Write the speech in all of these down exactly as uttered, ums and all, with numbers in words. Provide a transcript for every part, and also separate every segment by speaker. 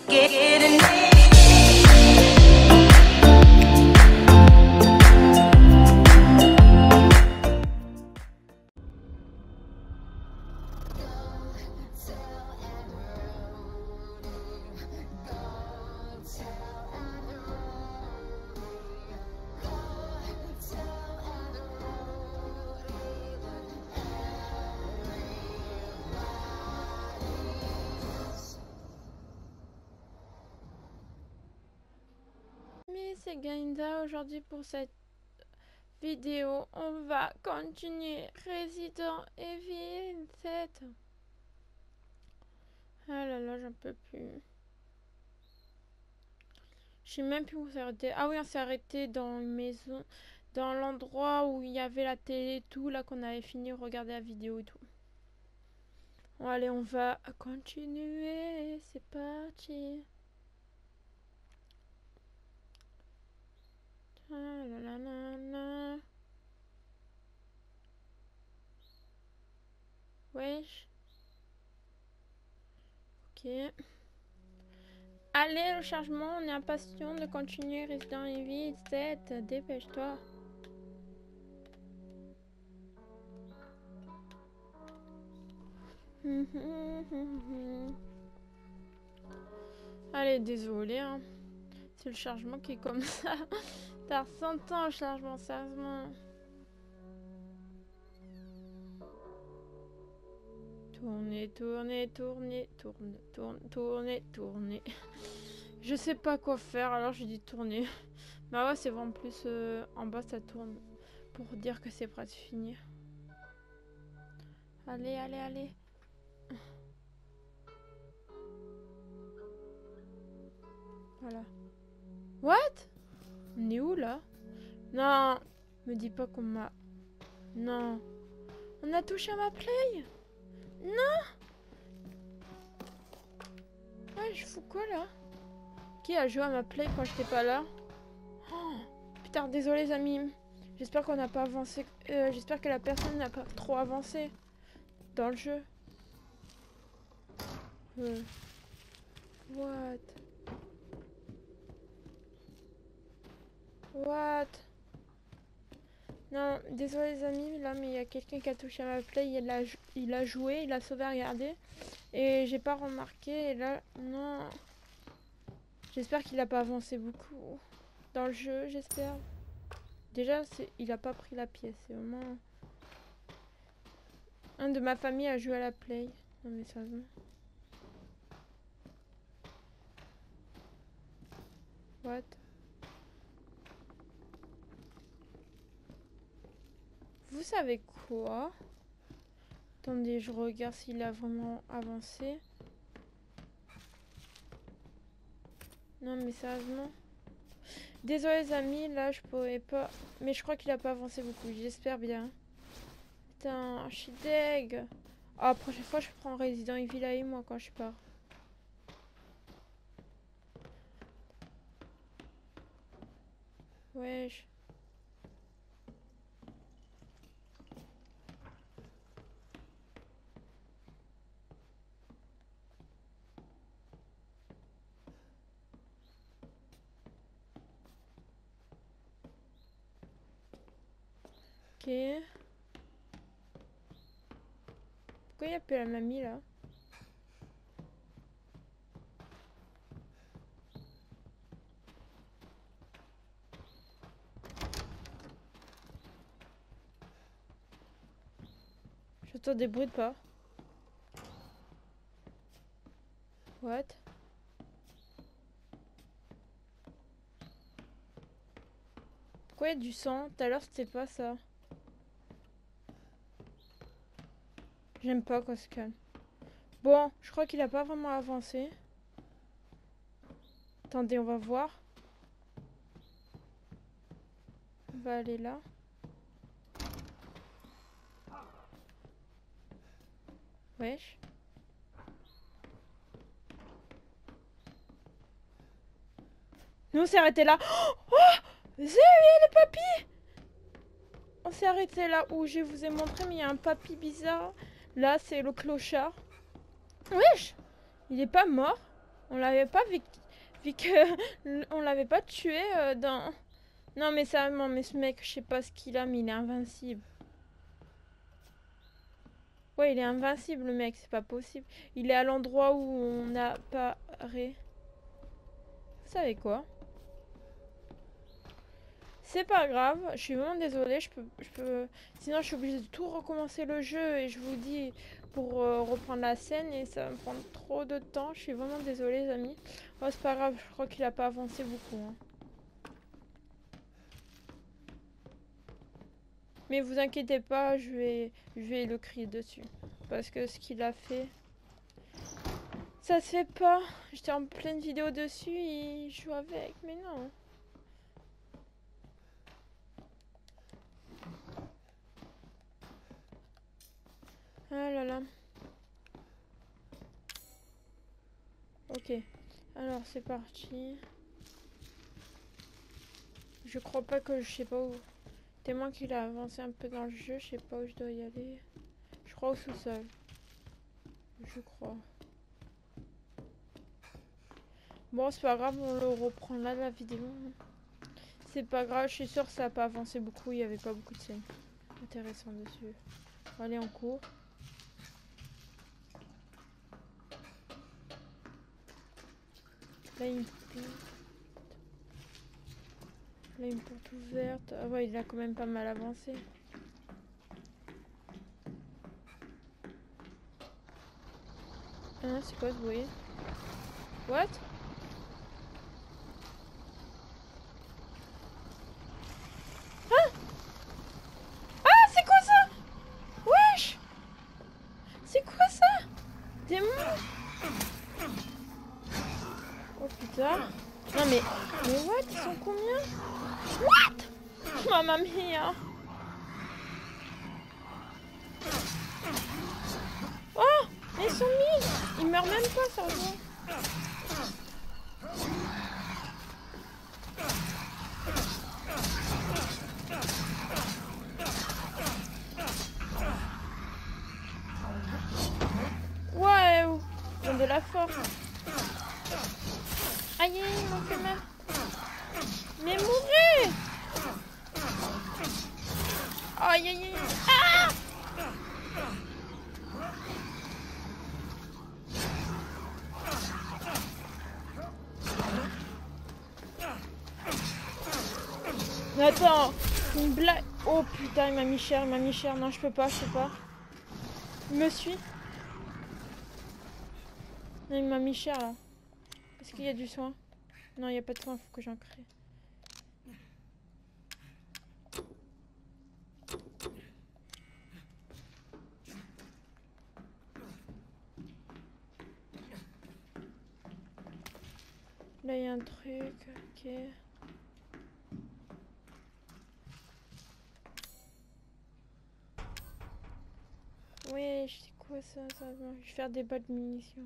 Speaker 1: getting
Speaker 2: c'est Gainda. Aujourd'hui pour cette vidéo on va continuer Resident Evil sept. Ah là là, j'en peux plus. Je sais même plus où on s'est arrêté. Ah oui, on s'est arrêté dans une maison, dans l'endroit où il y avait la télé et tout, là qu'on avait fini de regarder la vidéo et tout. Bon allez, on va continuer, c'est parti. Ah là là là là. Wesh. Ok. Allez, le chargement, on est impatient de continuer Resident Evil sept. Dépêche-toi. Allez, désolé, hein. C'est le chargement qui est comme ça. T'as cent ans le chargement, sérieusement. Tournez, tournez, tournez, tourne, tourne, tournez, tournez. Je sais pas quoi faire, alors je dis tourner. Bah ouais, c'est vraiment plus euh, en bas ça tourne. Pour dire que c'est presque fini. Allez, allez, allez. Voilà. What? On est où là? Non, me dis pas qu'on m'a... Non. On a touché à ma play? Non. Ouais, je fous quoi là? Qui a joué à ma play quand j'étais pas là? Oh, putain, désolé les amis. J'espère qu'on n'a pas avancé. Euh, J'espère que la personne n'a pas trop avancé dans le jeu. Euh. What? What? Non, désolé les amis, là, mais il y a quelqu'un qui a touché à ma play, il a, il a joué, il a sauvegardé, et j'ai pas remarqué, et là, non. J'espère qu'il a pas avancé beaucoup dans le jeu, j'espère. Déjà, il a pas pris la pièce, c'est vraiment... Un de ma famille a joué à la play. Non mais sérieusement. What? Vous savez quoi? Attendez, je regarde s'il a vraiment avancé. Non mais sérieusement. Désolé les amis, là je pourrais pas. Mais je crois qu'il a pas avancé beaucoup, j'espère bien. Putain, je suis deg. Ah, prochaine fois je prends Resident Evil avec moi quand je pars. Wesh. Ok. Pourquoi il n'y a plus la mamie là? J'entends des bruits de pas. What? Pourquoi il y a du sang? Tout à l'heure c'était pas ça. J'aime pas qu'on se calme. Bon, je crois qu'il a pas vraiment avancé. Attendez, on va voir. On va aller là. Wesh. Nous on s'est arrêté là. Oh, Zé, il y a le papy. On s'est arrêté là où je vous ai montré, mais il y a un papy bizarre. Là, c'est le clochard. Wesh, il est pas mort. On l'avait pas vu, vu que on l'avait pas tué euh, dans... Non mais sérieusement, mais ce mec, je sais pas ce qu'il a, mais il est invincible. Ouais, il est invincible le mec, c'est pas possible. Il est à l'endroit où on apparaît. Vous savez quoi? C'est pas grave, je suis vraiment désolée, je peux, je peux... Sinon je suis obligée de tout recommencer le jeu et je vous dis pour euh, reprendre la scène et ça va me prendre trop de temps. Je suis vraiment désolée les amis. Oh c'est pas grave, je crois qu'il a pas avancé beaucoup. Hein. Mais vous inquiétez pas, je vais, je vais le crier dessus. Parce que ce qu'il a fait... Ça se fait pas. J'étais en pleine vidéo dessus et il joue avec, mais non. Ah là là. Ok. Alors c'est parti. Je crois pas que je sais pas où. Témoin qu'il a avancé un peu dans le jeu, je sais pas où je dois y aller. Je crois au sous-sol. Je crois. Bon c'est pas grave, on le reprend là la vidéo. C'est pas grave, je suis sûre que ça a pas avancé beaucoup, il y avait pas beaucoup de scènes intéressantes dessus. On va aller en cours. Là il me porte. Là une porte ouverte. Ah ouais il a quand même pas mal avancé. Ah c'est quoi ce bruit? What? Ah! Ah c'est quoi ça? Wesh! C'est quoi ça? Démon! Oh putain! Non mais... Mais what? Ils sont combien? What? Mamma mia! Oh! Mais ils sont mille! Ils meurent même pas, sérieusement! Ouais! Ils ont de la force! Aïe, ils m'ont fait mal! Mais mourrez! Aïe aïe aïe! Ah! Mais attends, une blague. Oh putain, il m'a mis cher, il m'a mis cher. Non, je peux pas, je peux pas. Il me suit. Non, il m'a mis cher là. Est-ce qu'il y a du soin? Non, il n'y a pas de soin, il faut que j'en crée. Là, il y a un truc, ok. Ouais, je sais quoi ça, ça va. Je vais faire des balles de munitions.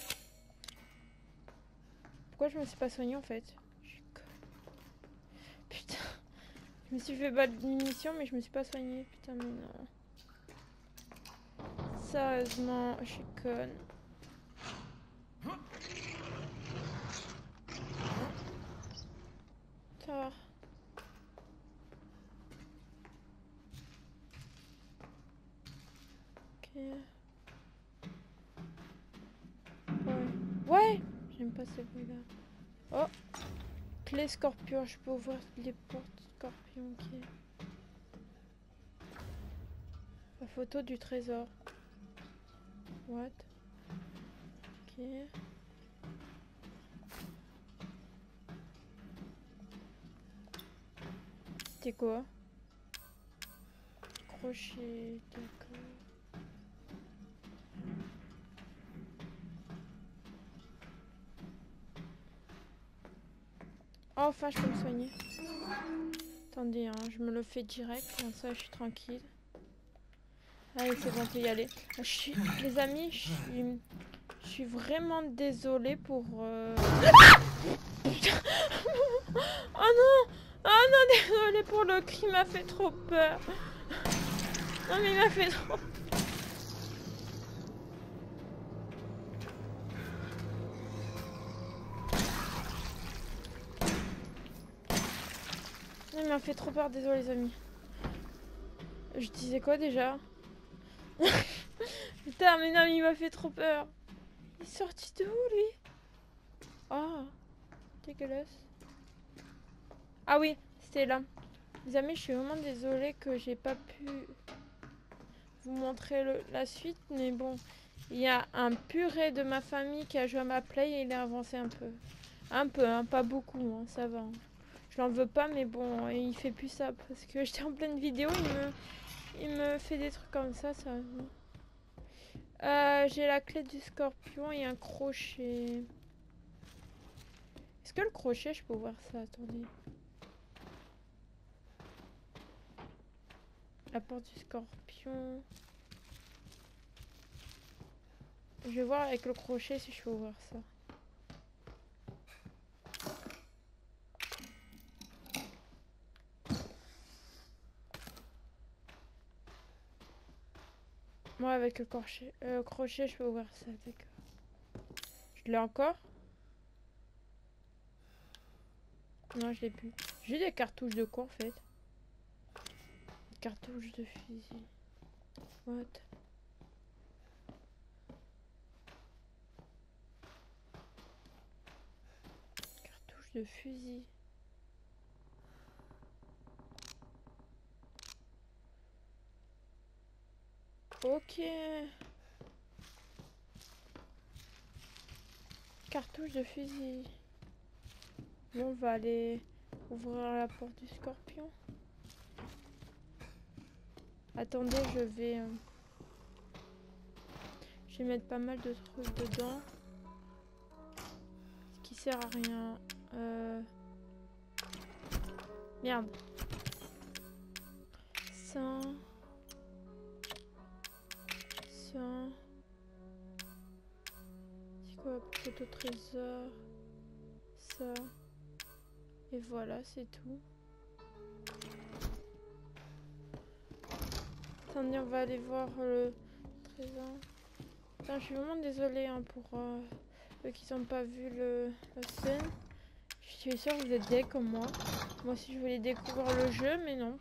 Speaker 2: Pourquoi je me suis pas soignée en fait? Je suis conne. Putain. Je me suis fait balles de munitions mais je me suis pas soignée. Putain mais non. Sérieusement, je suis conne. Ça va. Ok. Ouais. Ouais! J'aime pas ce bruit là. Oh! Clé scorpion, je peux ouvrir les portes scorpion, ok. La photo du trésor. What? Ok. C'était quoi? Crochet, d'accord. Oh, enfin, je peux me soigner. Attendez, hein, je me le fais direct, comme ça je suis tranquille. Allez, c'est bon, on peut y aller. Je suis... Les amis, je suis... Je suis vraiment désolée pour... Euh... Ah putain. Oh non! Oh non, désolée pour le cri, il m'a fait trop peur. Non mais il m'a fait trop... il m'a fait trop peur, désolé les amis. Je disais quoi déjà? Putain, mais non, mais il m'a fait trop peur. Il est sorti de où lui? Oh, dégueulasse. Ah oui, c'était là. Les amis, je suis vraiment désolée que j'ai pas pu vous montrer le, la suite, mais bon, il y a un purée de ma famille qui a joué à ma play et il a avancé un peu. Un peu, hein, pas beaucoup, hein, ça va. Je l'en veux pas, mais bon, il fait plus ça parce que j'étais en pleine vidéo, il me, il me fait des trucs comme ça, ça. Euh, j'ai la clé du scorpion et un crochet. Est-ce que le crochet, je peux voir ça? Attendez. La porte du scorpion. Je vais voir avec le crochet si je peux ouvrir ça. Moi, avec le crochet, euh, crochet, je peux ouvrir ça, d'accord. Je l'ai encore? Non, je l'ai plus. J'ai des cartouches de quoi en fait? Cartouches de fusil. What? Cartouches de fusil. Ok. Cartouche de fusil. Bon, on va aller ouvrir la porte du scorpion. Attendez, je vais... Euh, je vais mettre pas mal de trucs dedans. Ce qui sert à rien. Euh... Merde. Ça. Ça. C'est quoi? Peut-être au trésor. Ça. Et voilà, c'est tout. Attendez, on va aller voir le trésor. Putain, je suis vraiment désolée hein, pour euh, ceux qui n'ont pas vu le, la scène. Je suis sûre que vous êtes deck comme moi. Moi aussi, je voulais découvrir le jeu, mais non.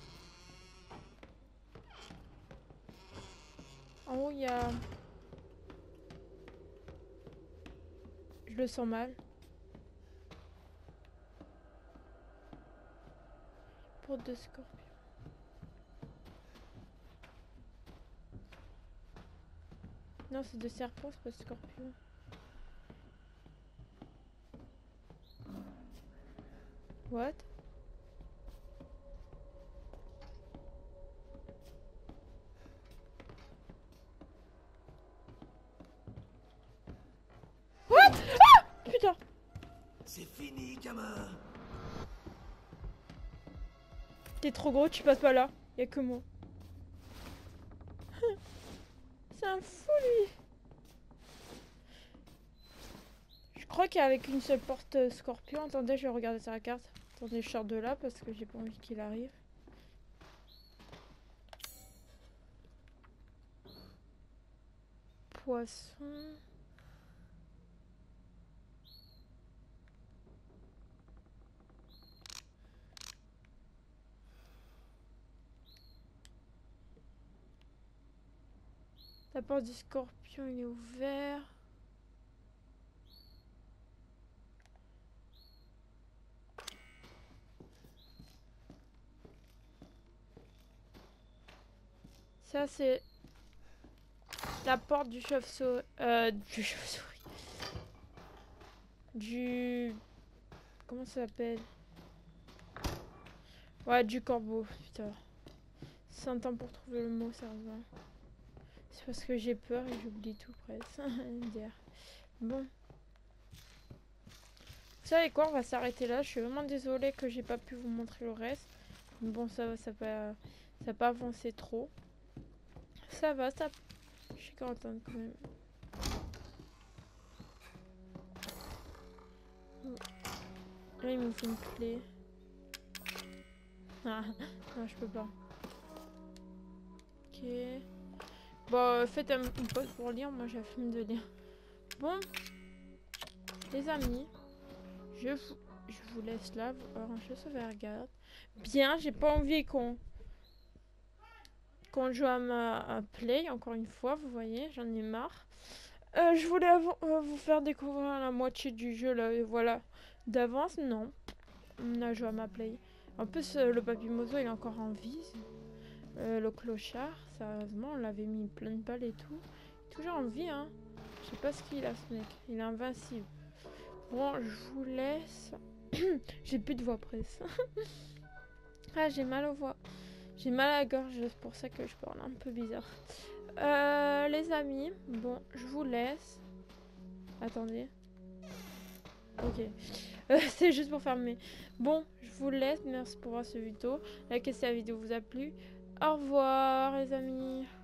Speaker 2: En haut, il y a... Je le sens mal. Porte de scorpion. Non, c'est de serpent, c'est pas de scorpion. What? What? Ah! Putain!
Speaker 1: C'est fini, gamin.
Speaker 2: T'es trop gros, tu passes pas là. Y'a que moi. C'est un fou, lui. Je crois qu'avec une seule porte euh, scorpion... Attendez, je vais regarder sur la carte. Attendez, je sors de là parce que j'ai pas envie qu'il arrive. Poisson... La porte du scorpion, il est ouvert. Ça, c'est la porte du chauve-souris. Euh, du chauve-souris. Du... Comment ça s'appelle? Ouais, du corbeau, putain. C'est un temps pour trouver le mot, sérieusement. C'est parce que j'ai peur et j'oublie tout presque. Bon. Vous savez quoi, on va s'arrêter là. Je suis vraiment désolée que j'ai pas pu vous montrer le reste. Mais bon, ça va, ça va, ça va pas avancer trop. Ça va, ça... Je suis contente quand même. Là, il me faut une clé. Ah, non, je peux pas. Ok. Bon, faites un, une pause pour lire. Moi, j'ai la flemme de lire. Bon. Les amis. Je vous... je vous laisse là. Orange sauvegarde. Bien, j'ai pas envie qu'on qu'on joue à ma à Play, encore une fois, vous voyez, j'en ai marre. Euh, je voulais euh, vous faire découvrir la moitié du jeu, là, et voilà. D'avance, non. On a joué à ma Play. En plus, euh, le papy-mozo, il est encore en vie. Euh, le clochard, sérieusement, on l'avait mis plein de balles et tout. Il est toujours en vie, hein. Je sais pas ce qu'il a, ce mec. Il est invincible. Bon, je vous laisse. J'ai plus de voix presse. Ah, j'ai mal aux voix. J'ai mal à la gorge, c'est pour ça que je parle un peu bizarre. Euh, les amis, bon, je vous laisse. Attendez. Ok. Euh, c'est juste pour fermer. Bon, je vous laisse. Merci pour voir cette vidéo. Likez si la vidéo vous a plu. Au revoir, les amis.